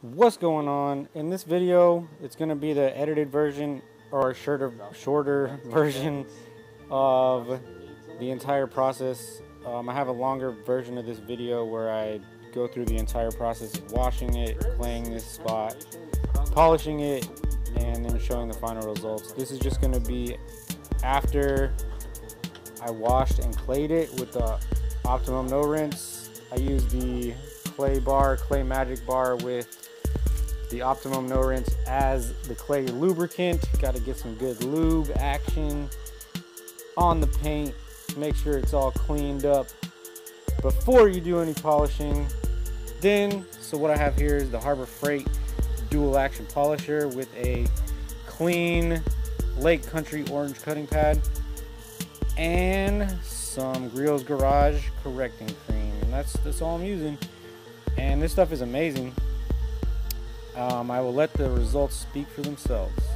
What's going on? In this video, it's going to be the edited version or shorter version of the entire process. I have a longer version of this video where I go through the entire process of washing it, claying this spot, polishing it, and then showing the final results. This is just going to be after I washed and clayed it with the Optimum No Rinse. I used the Clay Magic Bar with the Optimum No Rinse as the clay lubricant. Got to get some good lube action on the paint. Make sure it's all cleaned up before you do any polishing. So what I have here is the Harbor Freight dual action polisher with a clean Lake Country orange cutting pad and some Griots Garage Correcting Cream, and that's all I'm using. And this stuff is amazing. I will let the results speak for themselves.